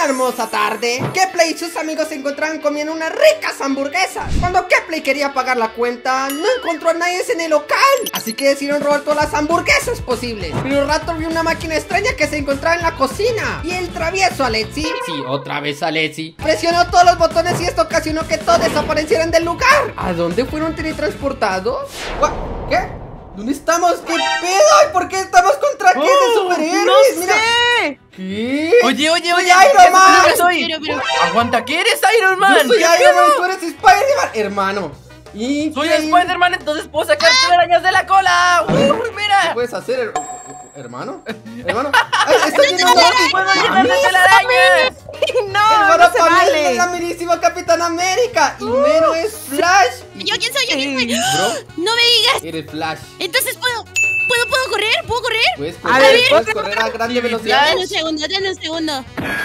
hermosa tarde, Kepler y sus amigos se encontraban comiendo unas ricas hamburguesas. Cuando Kepler quería pagar la cuenta, no encontró a nadie en el local, así que decidieron robar todas las hamburguesas posibles. Pero Raptor vio una máquina extraña que se encontraba en la cocina, y el travieso Alexi, sí, otra vez Alexi, presionó todos los botones y esto ocasionó que todos desaparecieran del lugar. ¿A dónde fueron teletransportados? ¿Qué? ¿Dónde estamos? ¿Qué pedo? ¿Y por qué estamos con trajes de superhéroes? ¡No Mira. sé! ¿Qué? Oye, Iron Man. Pero. Aguanta, ¿qué eres Iron Man? Yo soy Iron Man y tú eres Spider-Man, hermano. Soy Spider-Man, entonces puedo sacar telarañas de la cola. Uy, mira. ¿Qué puedes hacer, hermano? Hermano. ¡Ay, está llenando! ¡Puedo llenar de telarañas! No, no se vale. Es la mirísima Capitán América. Y Mero es Flash. ¿Quién soy? Bro, No me digas. eres Flash. Entonces puedo correr. ¿Puedo correr? Puedes A ver, puedes correr a grande velocidad. Dale un segundo.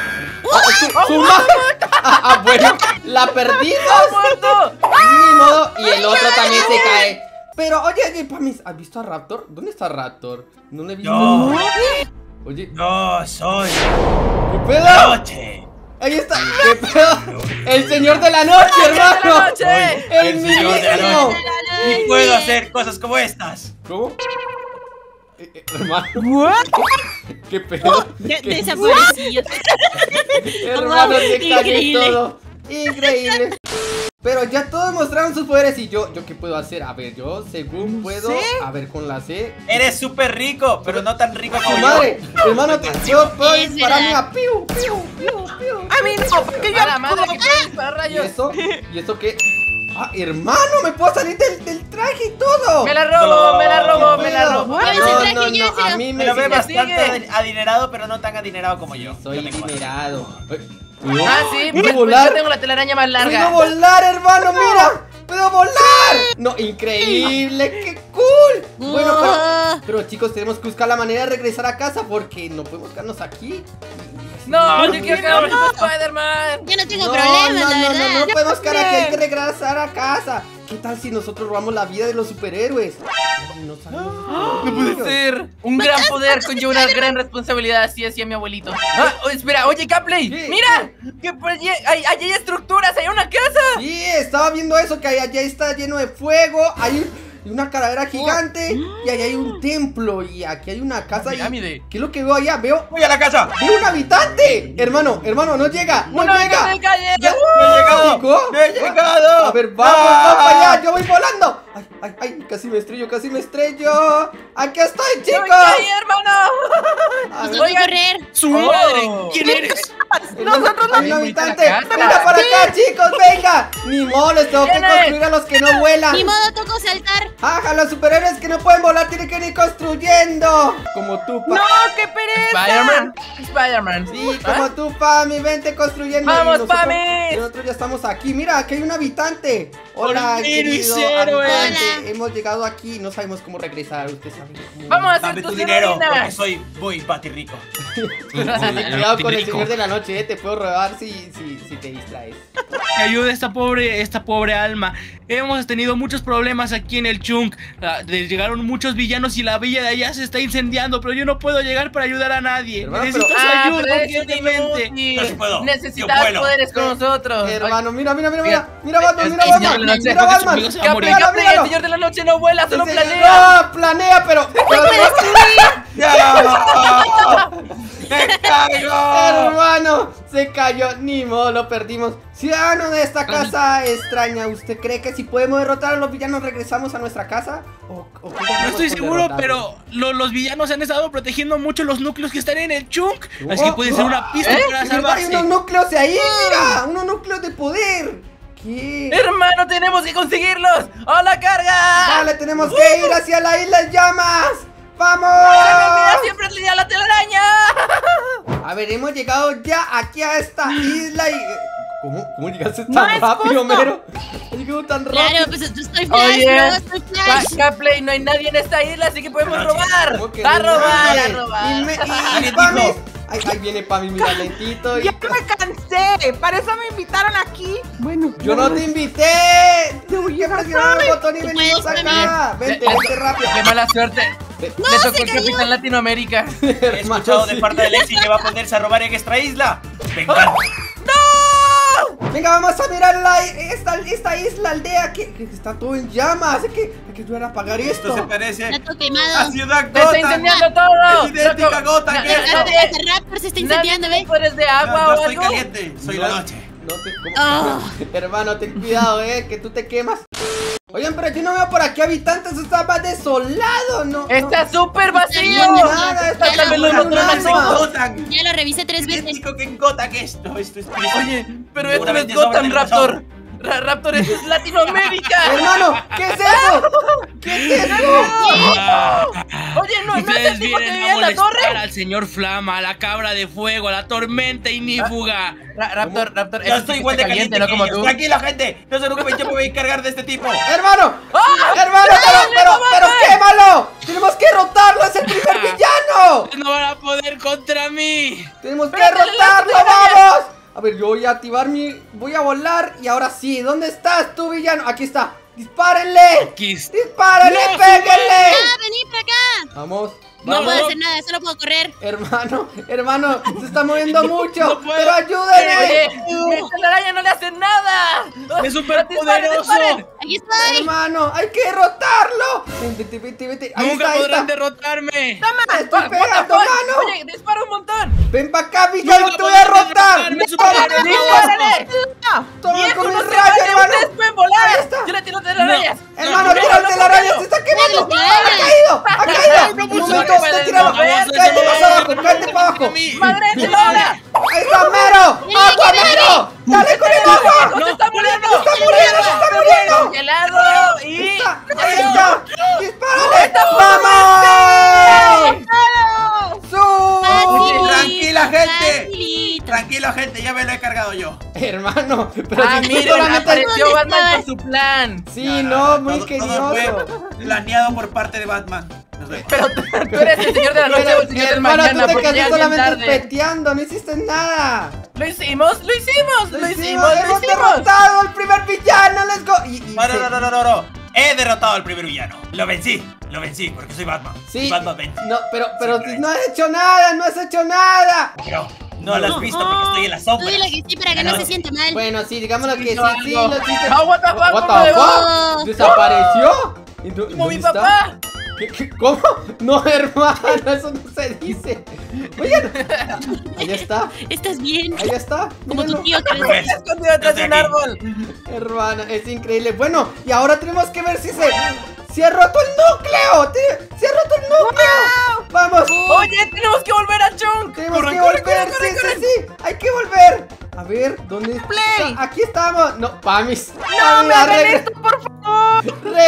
Bueno, la perdimos. ¡Muerto! Ni modo. Y el otro también se cae. Pero, oye, Pamis, ¿has visto a Raptor? ¿Dónde está Raptor? No lo he visto. No. Oye, Yo soy ¿qué pedo? la noche. Ahí está. ¿Qué pedo? El señor de la noche, hermano. Soy el señor de la mismísimo. noche. Y puedo hacer cosas como estas. ¿Cómo? Hermano. ¿Qué pedo? Desaparecí. Hermano, se cayó Increíble. todo. Increíble. Pero ya todos mostraron sus poderes. ¿Y yo qué puedo hacer? A ver, yo según puedo. A ver, con la C. Eres súper rico, pero no tan rico ¡Tu como madre! yo. Hermano, yo puedo Es dispararme verdad. a piu, piu, piu, piu. A mí no, porque yo ¡A la madre que puede disparar ¿Y rayos! eso? ¿Y eso qué? ¡Ah, hermano! ¡Me puedo salir del traje y todo! ¡Me la robo! ¡Me la robo! ¿Qué ¡Me la pedo? robo! No, a mí Me lo ve sigue- bastante adinerado, pero no tan adinerado como yo. Soy Yo tengo- adinerado. Ah, sí, ¿Puedo pues volar? yo tengo la telaraña más ¡Puedo larga. volar, hermano! ¡Mira! ¡Puedo volar! No, increíble, qué cool. Bueno, pero chicos, tenemos que buscar la manera de regresar a casa porque no podemos quedarnos aquí. No, yo ¿por quiero qué quedarme no? con Spider-Man. Yo no tengo problemas, la verdad. No podemos quedar aquí, hay que también. regresar a casa. ¿Qué tal si nosotros robamos la vida de los superhéroes? No sabemos. No puede ser. Un gran poder conlleva una gran responsabilidad. Así decía mi abuelito. Espera, oye, Capley. ¿Qué? Mira, que por allí hay estructuras, hay una casa. Sí, estaba viendo eso, que allá está lleno de fuego. Hay una calavera gigante y allá hay un templo y aquí hay una casa. Pirámide. ¿Qué es lo que veo allá? Veo ¡Voy a la casa! un habitante. Hermano, no llega. No ¡Uno llega. de calle! Ya, ¡No he llegado! ¿llegó? ¡No he llegado! A ver, vamos para allá, yo voy volando. Ay, casi me estrello. Aquí estoy, chicos. ¡Ay, hermano! A ver, Tengo que correr. ¡Su madre! ¿Quién eres? hay un habitante. Casa. Mira para acá, chicos, venga. Ni modo, les tengo que ¿Quién es? construir a los que no vuelan. Ni modo, tocó saltar. Ajá, los superhéroes que no pueden volar tienen que ir construyendo. Como tú, No, qué pereza. Spider-Man. Sí, como tú, Pami, vente construyendo. ¡Vamos, Y nosotros- Pami! Nosotros ya estamos aquí. Mira, aquí hay un habitante. Hola, Por fin, querido héroe. habitante. Hola. Hemos llegado aquí. No sabemos cómo regresar. Usted sabe cómo. Vamos a hacer Dame tu tus dinero, porque heroínas. soy muy patirrico. Cuidado con el señor de la noche, te puedo robar si te distraes. Que ayude esta pobre alma. Hemos tenido muchos problemas aquí en el Chunk. Llegaron muchos villanos y la villa de allá se está incendiando, pero yo no puedo llegar para ayudar a nadie. Hermano, Necesito pero- su ayuda pero es urgentemente. inútil. Yo sí puedo. Necesitas Yo vuelo. poderes con nosotros. Hermano, mira Batman, el mira señor de Batman, la noche, mira porque Batman. conmigo se va a morir. Míralo, Capri, míralo. el señor de la noche no vuela, solo Ese- planea. No, planea, pero ¡Me caigo! hermano, se cayó, ni modo, lo perdimos. Ciudadano de esta casa extraña, ¿usted cree que si podemos derrotar a los villanos regresamos a nuestra casa? ¿O qué No hacemos estoy con seguro, derrotarlos? pero los villanos han estado protegiendo mucho los núcleos que están en el Chunk. Así que puede ser una pista para ¿De verdad hay salvarse. unos núcleos de ahí? Mira, unos núcleos de poder. ¿Qué? Hermano, tenemos que conseguirlos. ¡A la carga! Vale, tenemos que ir hacia la isla en llamas. ¡Vamos! Mira, siempre tenía la telaraña. A ver, hemos llegado ya aquí a esta isla y... ¿Cómo llegaste tan No es rápido, justo. Mero? ¿Has llegado tan rápido? Claro, pues estoy Flash, Oye, bro, estoy Flash. Capley, no hay nadie en esta isla, así que podemos robar. ¿Cómo que A no robar, hay? a robar. Y Pami. Ahí viene Pami, mira, lentito. Ya me cansé. Para eso me invitaron aquí. Bueno, Yo no te invité. Tuve que presionar el botón y Tú venimos puedes, acá. Vente rápido. Qué mala suerte. Le tocó se el cayó. Capitán Latinoamérica. He escuchado de parte de Lexi que va a ponerse a robar en esta isla. Venga. Venga, vamos a mirar esta isla, aldea que está todo en llamas. Hay que ayudar a apagar Esto esto. se parece Está a quemado. Ciudad ¡Se está incendiando Gotham. todo! Es idéntica a Gotham. ¿Qué es esto? El Raptor se está incendiando, ¿Nadie ¿ves? tú eres de agua Yo o estoy algo? caliente. Soy la noche. No te, ¿cómo? Oh. Hermano, ten cuidado, que tú te quemas. Oigan, pero yo no veo por aquí habitantes, está más desolado, ¿no? ¡Está súper vacío! bien, nada, está Tal vez lo como un encontraron en alma. Gotham. Ya lo revisé 3 veces. Idéntico que en Gotham esto es Oye, pero esto no es Seguramente Gotham, sobra de Raptor. Raptor, esto es Latinoamérica. Hermano, ¿qué es eso? ¿Qué es eso? Oye, ¿no es Ustedes el tipo que vienen vivía a en la molestar torre? al señor Flama, a la cabra de fuego, a la tormenta ignífuga. Raptor, Yo esto estoy sí igual de está caliente no que como ellos. tú. Tranquila, gente. No se preocupen, yo me voy a encargar de este tipo. Hermano, hermano, pero quémalo. Tenemos que derrotarlo, es el primer villano. No van a poder contra mí. Tenemos que Espérate, derrotarlo, la vamos. A ver, yo voy a activar voy a volar y ahora sí, ¿dónde estás tú, villano? Aquí está. ¡Dispárenle! Aquí está. ¡Dispárenle, No, péguenle! ¡Ah, vení para acá! Vamos, No vamos. puedo hacer nada, solo puedo correr. Hermano, se está moviendo mucho. No puedo. Pero ayúdenme. Oye, la araña no le hace nada. Es súper Disparen, poderoso. disparen. Aquí estoy. Hermano, hay que derrotarlo. Vete. Ahí Nunca está, podrán derrotarme. Te estoy What the pegando, fuck? mano. Oye, dispara un montón. Ven para acá, villano, Nunca te voy a podrán derrotar. derrotarme, Toma, super ¡Dispárale! toma ¡Viejo, con mi no se rayo, vale! hermano. ¡Ustedes pueden volar! Ahí está. ¡Yo le tiro telarañas! Hermano, tírate la araña, se está quemando. Ha caído. Un momento, te tiramos. Cállate más abajo, cállate para abajo. ¡Madre de Lola! Ahí está, Mero. ¡Agua, Mero! ¡Dale con el agua! ¡No se está muriendo! ¡Se está muriendo, se está muriendo! ¡Congelado! ¡Y! Ahí está. ¡Dispárale! ¡Vamos! ¡Su! Tranquila, gente. Facilito. Tranquilo, gente, ya me lo he cargado yo. Hermano, pero ¡Ah, si tú miren! solamente... ¡Apareció ¿Dónde Batman estabas? con su plan! Sí, no, muy Todo ingenioso. fue planeado por parte de Batman. Nos vemos. Pero tú eres el señor de la noche o el señor del Hermano, mañana, tú te porque ya quedaste es bien solamente tarde. peteando, no hiciste nada. ¡Lo hicimos! Hemos derrotado al primer villano, let's go. No. He derrotado al primer villano. Lo vencí, porque soy Batman. Sí, Batman vence. no, pero Siempre. no has hecho nada. Pero no lo has visto porque estoy en la sombra. Tú dile que sí para que no se sienta mal. Bueno, sí, digámoslo que sí, Hizo sí, algo. lo hiciste. Ah, what the fuck, What ¿cómo the le va? fuck? ¿Desapareció? ¿Y dónde ¡Como mi está? papá! ¿Cómo? No, hermano, eso no se dice. Oigan, ahí está, ¿Estás bien? ahí está. Como tu mírenlo. tío que ¿Lo ves? Está escondido detrás de un Estoy aquí. árbol. Hermano, es increíble. Bueno, y ahora tenemos que ver si se ha roto el núcleo. ¡Se ha roto el núcleo! ¡Vamos! Oye, tenemos que volver a Chunk. Tenemos Corre, que corre, volver, corre, sí, corre, sí, hay que volver. A ver, ¿dónde está? Play. Aquí estamos. No, Pamis. ¡No me hagan esto, por favor!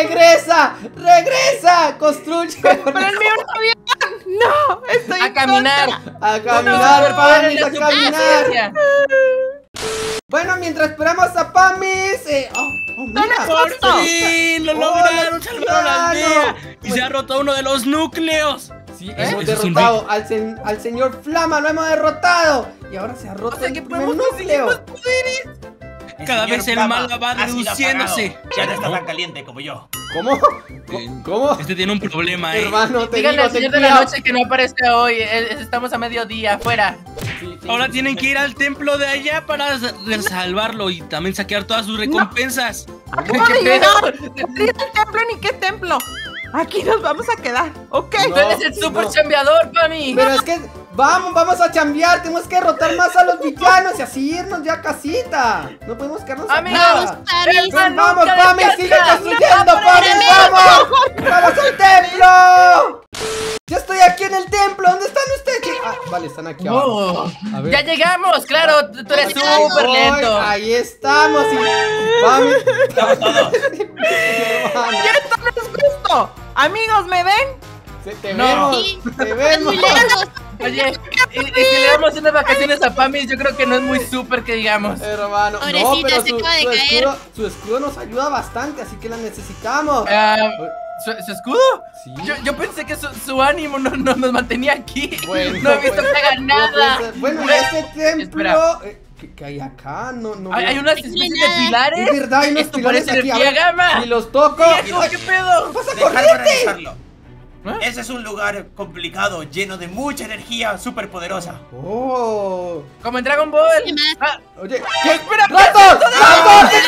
Regresa, construye. ¡Pero el mío no había! ¡No! ¡Estoy A en caminar. A No, caminar, Pamis, de a su caminar. paciencia. Bueno, mientras esperamos a Pamis. Mira. ¡Por fin! ¡Lo lograron! ¡Salvaron la aldea! ¡Y se ha roto uno de los núcleos! Sí, Eso hemos es un derrotado al señor Flama, lo hemos derrotado. Y ahora se ha roto O sea el que primer podemos conseguir núcleo. más poderes. Cada señor vez el Flama mal va ha sido reduciéndose. apagado. Ya no está tan caliente como yo. ¿Cómo? ¿Cómo? Este tiene un problema, Hermano, te Díganle digo, al ten señor de la cuidado. noche que no aparezca hoy. Estamos a mediodía, afuera. Sí, sí, Ahora sí. tienen que ir al templo de allá para salvarlo y también saquear todas sus recompensas. ¡Acabo de llegar! ¿Ni el templo ni qué templo? Aquí nos vamos a quedar, ¿ok? No. Tú eres el super chambeador, Pami. Pero es que vamos a chambear, tenemos que derrotar más a los villanos y así irnos ya a casita. No podemos quedarnos Amigos, acá. Pamis. Ven, nunca vamos, Pami, sigue descansa. construyendo, Pami, vamos. ¡Vamos al templo! Ya estoy aquí en el templo, ¿dónde están ustedes? Vale, están aquí abajo. A ver. Ya llegamos, claro. Tú eres Ahí súper Voy, lento. ahí estamos. Y... Pami. Estamos todos. Hermano, ¡Esto no es justo! Amigos, ¿me ven? te No. vemos, Sí, te estás vemos. muy lejos. Oye, y si le damos unas vacaciones a Pami, yo creo que no es muy súper que digamos. Hermano, no, Pobrecita, pero se acaba de caer. su escudo nos ayuda bastante, así que la necesitamos. Ah, ¿Su escudo? Sí. Yo pensé que su ánimo no nos mantenía aquí. Bueno, no he visto pues, que haga nada. Bueno, este templo ¿qué hay acá? No Hay veo. unas Aquí no especies hay de nada. pilares. Es verdad, hay unos Esto pilares parece aquí. A energía ver, gamma. si los toco. Viejo, ¿qué pedo? ¡Pasa Dejadme corriente! revisarlo. Ese es un lugar complicado, lleno de mucha energía súper poderosa. Oh. Como en Dragon Ball. ¿Qué más? Ah, Oye, ¿qué? espera, ¡Ratos! ¡Ratos! ¡Ten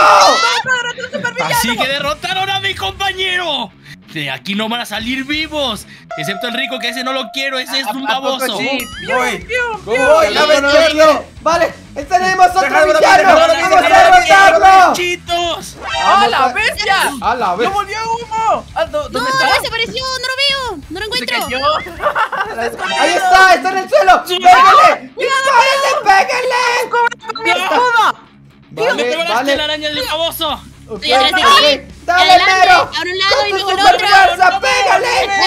cuidado! Así que derrotaron a mi compañero. De aquí no van a salir vivos. Excepto el rico, que ese no lo quiero. Ese es un ¿A poco baboso. sí? Voy. Voy a vencerlo. Vale, tenemos otro Déjalo, villano. déjalo, ¡Vamos déjalo, a derrotarlo! ¡Chitos! ¡Ah, la bestia! ¡A la vez! ¡No volvió humo! Ah, No, ¿dónde está? desapareció, no lo veo, no lo Se encuentro. cayó. ¡Ahí está! ¡Está en el suelo! ¡Pégale! ¡Dispárenle! ¡Pégale! ¡No te volaste Vale, la araña del baboso! ok, Estoy atrás de ok. ¡Dale, Adelante, Mero! a un lado y ¡Con luego tu al otro. superfuerza! ¡Pégale!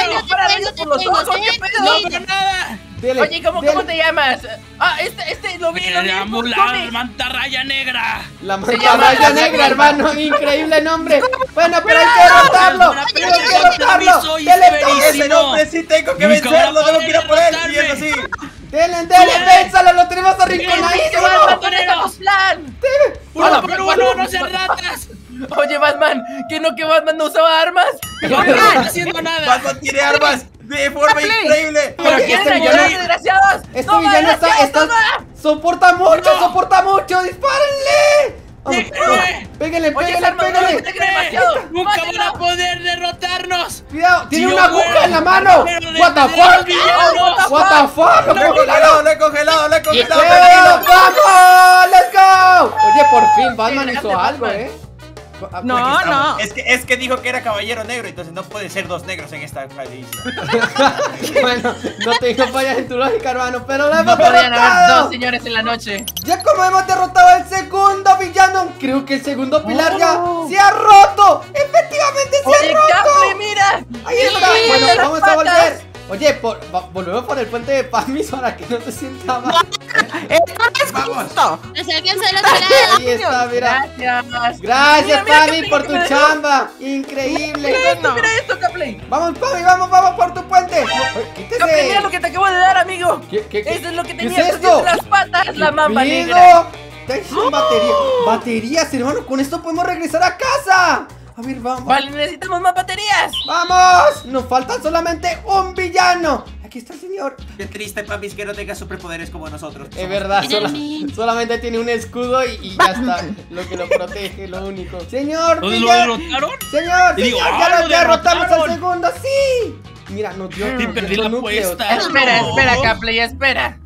No te tengo, ¿Qué pedo? ¡No veo nada! Dele, Oye, ¿cómo dele. te llamas? Ah, este lo vi. Me llamo la Tommy. mantarraya negra. La Se llama mantarraya la negra, hermano. Increíble nombre. Bueno, pero hay que Pero derrotarlo. no, Pero hay que pero derrotarlo. soy Dele, Severino. Ese nombre sí tengo que Nunca van a vencerlo, debo poder que ir a por él. derrotarme. Y eso sí. dele, vénsalo. Lo tenemos arrinconadísimo. ¡Tenemos plan! ¡Uno por uno, no sean ratas! Oye, Batman, ¿que Batman no usaba armas? ¡No está haciendo nada! Batman tiene armas de forma increíble. ¿Pero Oye, quieren este ayudar, villano- desgraciados? Este ¡Toma, villano desgraciados, está. toma! Soporta mucho, No. soporta mucho. ¡Dispárenle! Vamos, ¡Déjame! pégale, Oye, esa pégale, armadura pégale. se te cree demasiado. ¡Nunca van a ¡Mátenlo! poder derrotarnos! Cuidado, tiene Si una yo aguja fuera en la mano. pero de- What the de- fuck? de- villanos. What the fuck? Lo he congelado, lo he congelado, lo he congelado. ¡Vamos! ¡Vamos! ¡Let's go! Oye, por fin Batman Qué hizo grande, algo, Batman. ¿eh? No, Aquí estamos. no. Es que dijo que era caballero negro, entonces no puede ser dos negros en esta edición. Bueno, no tengo fallas en tu lógica, hermano, pero lo hemos No podían haber derrotado. dos señores en la noche. Ya como hemos derrotado al segundo villano, creo que el segundo pilar ya se ha roto. Efectivamente se Oye, ha roto. Caple, mira. Ahí está. Sí, Bueno, las vamos a patas. volver. Oye, volvemos por el puente de Pamis para que no te sienta mal. Esto no es Vamos. justo. Nos alcanza del otro lado. Ahí está, mira. Gracias. Gracias, Mira, Pami, Caple, por tu mira. chamba. Increíble. Mira esto, Caple. Vamos, Pami, vamos por tu puente. Oye, Caple, mira lo quítese. que te acabo de dar, amigo. ¿Qué? Eso es lo que ¿Qué tenía es esto? entre las patas, la mamba ¿Qué negra. pedo? Traes batería. Baterías, hermano. Con esto podemos regresar a casa. A ver, vamos. Vale, necesitamos más baterías. ¡Vamos! Nos falta solamente un villano. Aquí está el señor. Qué triste, papis, que no tenga superpoderes como nosotros. Es verdad, Finalmente. solamente tiene un escudo y ya está. Lo que lo protege, lo único. Señor, ¿Dónde lo villano. derrotaron? Señor, Y digo, señor, ¡ah, ya lo lo derrotamos al derrotaron! segundo. ¡Sí! Mira, nos dio Sí, perdí la núcleos. apuesta. Espera, No. espera, Capley, espera.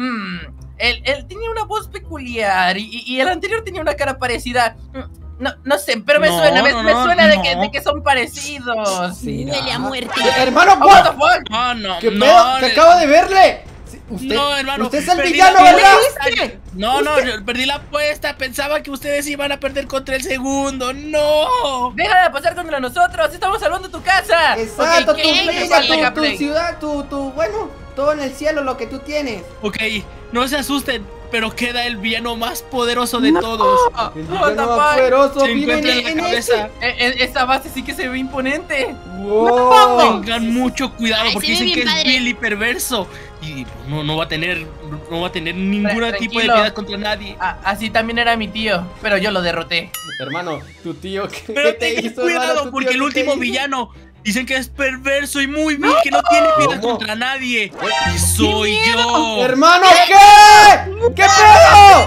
Él tenía una voz peculiar y el anterior tenía una cara parecida. No sé, pero me No, suena, me no, suena de, no. de que son parecidos. Sí, Huele a muerte. Hermano, What the what? fuck? No, no, ¿Qué no. pedo? Que acabo de verle. Sí, Usted, No, hermano. usted es el perdí villano, la ¿verdad? apuesta. No, no, yo perdí la apuesta. Pensaba que ustedes iban a perder contra el segundo. ¡No! Deja de pasar contra nosotros, estamos salvando tu casa. Exacto, Ok, tu ¿qué villa, falta, tu Capley? ciudad, bueno, todo en el cielo, lo que tú tienes. Ok, no se asusten, pero queda el villano más poderoso de todos. El What the villano fuck? más poderoso Se vive encuentra en la cabeza. Esa base sí que se ve imponente. Wow. Tengan mucho cuidado Ay, porque se ve dicen que bien es padre. vil y perverso. Y pues, no va a tener ningún tipo de Tranquilo. piedad contra nadie. Así también era mi tío, pero yo lo derroté. Hermano, tu tío, ¿qué Pero te tengan hizo, hermano? cuidado ¿Tu porque tío el qué te último hizo? villano dicen que es perverso y muy vil, que no tiene piedad ¿Cómo? contra nadie. Y soy yo. Hermano, ¿qué? ¿Qué pedo?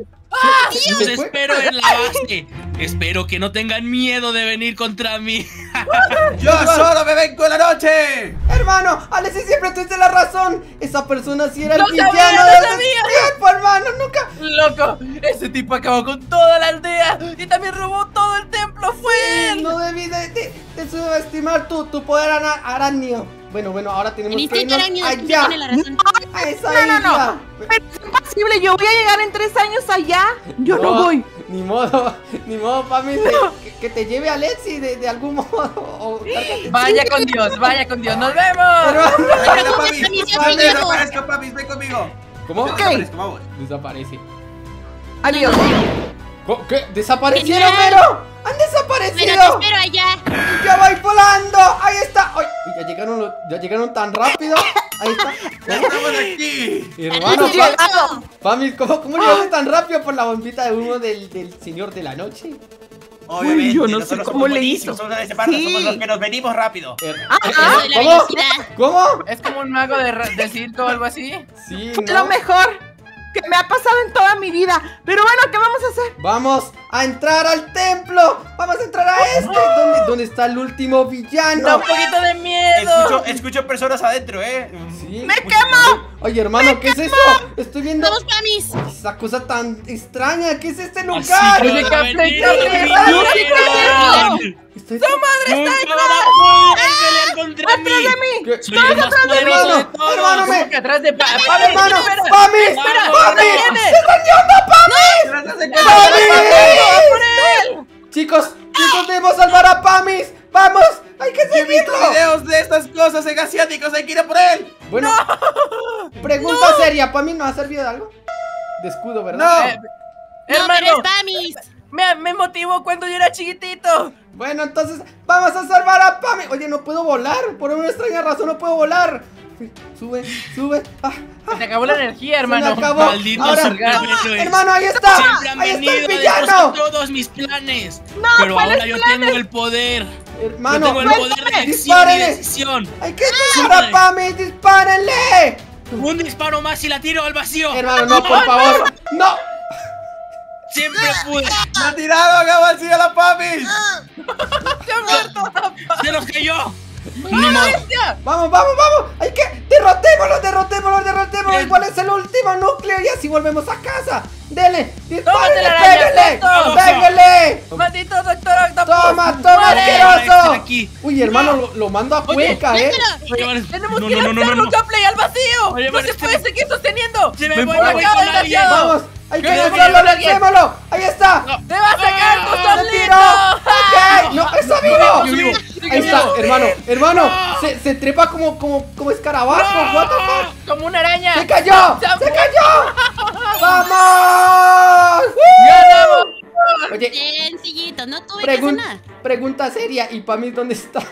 Los ¿Se fue? espero en la base. Espero que no tengan miedo de venir contra mí. ¡Yo solo me vengo en la noche! Hermano, Alexis, siempre tuviste la razón. Esa persona sí era el ¡Lo sabía, villano lo de sabía! tiempo, hermano. Nunca. Loco, ese tipo acabó con toda la aldea y también robó todo el templo. Fue él. No debí de subestimar tu poder arácnido. Bueno, ahora tenemos El que instinto irnos arácnido siempre allá. tiene la razón. A esa No, no, no. isla. Pero es imposible, yo voy a llegar en 3 años allá. Yo no voy. Ni modo, Pami, que te lleve a Alexi de algún modo. O cárgate. Vaya con Dios, nos vemos. Hermano, ¡Venga, papis! Yo sí ¡Papis, llego. desaparezco, papis! ¡Ven conmigo! ¿Cómo? Desaparezco, vamos. Desaparece. Adiós. ¿Qué? ¿Desaparecieron, Genial. Mero? ¡Han Bueno, te desaparecido! espero allá. ¡Ya voy volando! ¡Ahí está! ¡Ay! Ya llegaron tan rápido. Ahí está. ¡Estamos aquí! Hermano, Atrás del auto. Pami, ¿cómo llegaste tan rápido por la bombita de humo del señor de la noche? Obviamente, yo no sé nosotros cómo somos le buenísimos, hizo. somos de Esparta, Sí. somos los que nos venimos rápido. Eso de la ¿Cómo? velocidad. ¿Cómo? Es como un mago de circo o algo así. Sí, Fue ¿no? lo mejor que me ha pasado en toda mi vida. Pero bueno, ¿qué vamos a hacer? Vamos a entrar al templo. Vamos a entrar a este. ¿Dónde está el último Da villano? un poquito de miedo. Escucho personas adentro, Sí. ¡Me quemo! Oye, hermano, ¿qué es eso? Estoy viendo Vamos, Pamis. esa cosa tan extraña. ¿Qué es este Así lugar? que Oye, van a ¿qué venir, aplicaste? ¡Villanos! Estoy... ¡Nunca van a poder pelear contra mí! ¿Qué? ¡Soy el más poderoso de todos! Hermano, ¿Cómo que atrás de Pamis? ¡Hermano! Espera. ¡Pamis! Espera, ¡Pamis! ¿dónde ¡Se están llevando a Pamis! ¡Pamis! Chicos, debemos salvar a Pamis. ¡Vamos! ¡Hay que Yo he visto seguirlo! videos de estas cosas en asiáticos, hay que ir a por él. Bueno, pregunta seria. ¿Pamis no ha servido de algo? De escudo, ¿verdad? No. No, pero Hermano, es Pamis. me motivó cuando yo era chiquitito. Bueno, entonces vamos a salvar a Pamis. Oye, no puedo volar. Por una extraña razón no puedo volar. Sube. Se te acabó la energía, Se me hermano. acabó. ¡Maldito Ahora, héroes! hermano, ahí está. Siempre han Ahí está venido el a villano. destrozar todos mis planes. No, pero ¿cuáles ahora yo tengo el poder. Yo Hermano, tengo el poder de elección y dispárenle. decisión. Hay que salvar a Pamis. Dispárenle. Un disparo más y la tiro al vacío. Hermano, no, por favor. No. Siempre pude. ¡Me ha tirado, Gabalcillo, la Pamis! Se los cayó. Vamos. Hay que derrotémoslo. ¿Cuál es el último núcleo? Y así volvemos a casa. Dele, dispárenle, Tómatela, araña, pégale. Maldito doctor Octopus. Toma, Muere. asqueroso. Aquí. Uy, hermano, lo mando a Cuenca, Tenemos que lanzarlo, Gameplay, al vacío. Oye, No pero se puede seguir sosteniendo. Se me Me voy voy con acá, alguien. desgraciado. Vamos, hay que Yo le voy a lanzarlo, llevar a alguien. lancémoslo. Ahí está. ¡Te vas a caer, tú Se solito! tiró. Ok, no, está vivo. Yo vivo. Ahí está, hermano. Se trepa como escarabajo. What the fuck. Como una araña. ¡Se cayó! ¡Vamos! ¡Ganamos! Oye, Sencillito, no tuve que hacer nada. pregunta seria. ¿Y Pamis dónde está?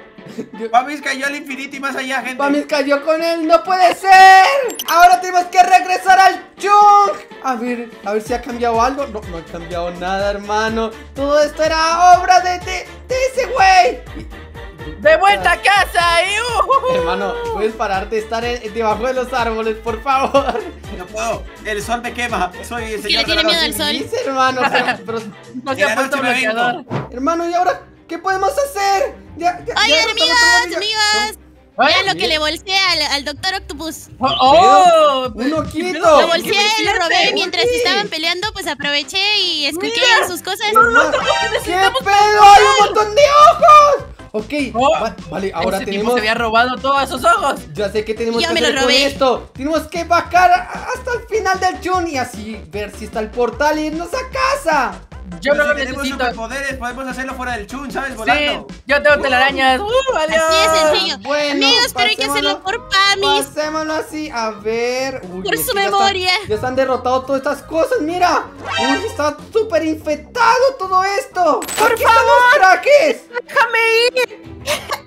Pamis cayó al infinito y más allá, gente. Pamis cayó con él. ¡No puede ser! Ahora tenemos que regresar al Chung. A ver si ha cambiado algo. No ha cambiado nada, hermano. Todo esto era obra de ese güey. ¡De vuelta a casa! Hermano, ¿puedes parar de estar debajo de los árboles, por favor? No puedo, el sol me quema. Soy el Sí, señor le tiene de la miedo al noche. sol. Dice, hermano, pero No se ha puesto bloqueador. hermano, ¿y ahora qué podemos hacer? Oigan, derrotamos a la amigas. Vean lo que le bolseé al doctor Octopus. ¡Oh! ¡Un oquito! Lo bolseé y lo robé mientras estaban peleando, pues aproveché y escuché en sus cosas. Hermano, ¿qué pedo? ¡Hay un montón de ojos! Ok, vale, ahora Ese tipo tenemos... se había robado todos esos ojos. Ya sé que tenemos Yo que me lo hacer con robé. esto. Tenemos que bajar hasta el final del Chun y así ver si está el portal e irnos a casa. Yo Pero no lo si tenemos necesito. superpoderes, podemos hacerlo fuera del chun, ¿sabes? Volando. Sí, yo tengo telarañas. ¡Adiós! Así es sencillo. Bueno, Amigos, pero hay que hacerlo por Pamis. Pasémoslo así, a ver. Uy, Por es su que ya memoria. ya se han derrotado todas estas cosas, mira. Uy, está súper infectado todo esto. ¡Por favor! ¡Trajes! ¡Déjame ir!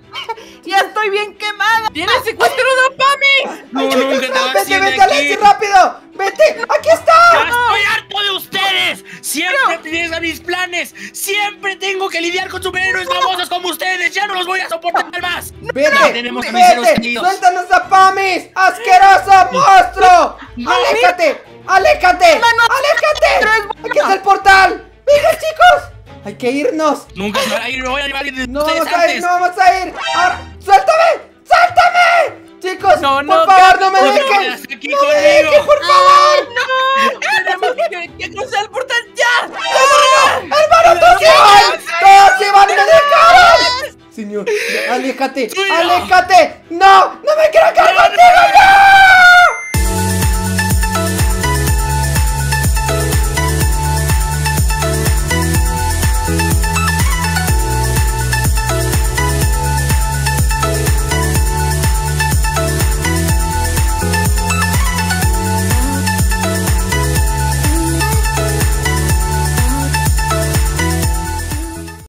¡Ya estoy bien quemada! ¡Tienes secuestrado a Pami! No, nunca te vas a ir de Vete, aquí. Alexis, rápido. Vete, aquí ¡Ya está. estoy harto de ustedes! ¡Siempre piensan mis planes! ¡Siempre tengo que lidiar con superhéroes famosos como ustedes! ¡Ya no los voy a soportar más! Vete, Tenemos camiseros vete, queridos. suéltanos a Pamis, asqueroso monstruo. Aléjate, aléjate, aléjate. Aquí está el portal. Venga, chicos, hay que irnos. Nunca se van a ir, me voy a llevar a alguien de No ustedes vamos a ir, antes. no vamos a ir. Ahora, suéltame, suéltame. Chicos, No, por no, favor, no me no te dejen. vayas aquí No me conmigo. dejen, por favor. ¡Tenemos que cruzar el portal ya! Hermano, todos se van y me dejaron. Señor, aléjate, Cuidado. aléjate. No, no me quiero quedar contigo, no.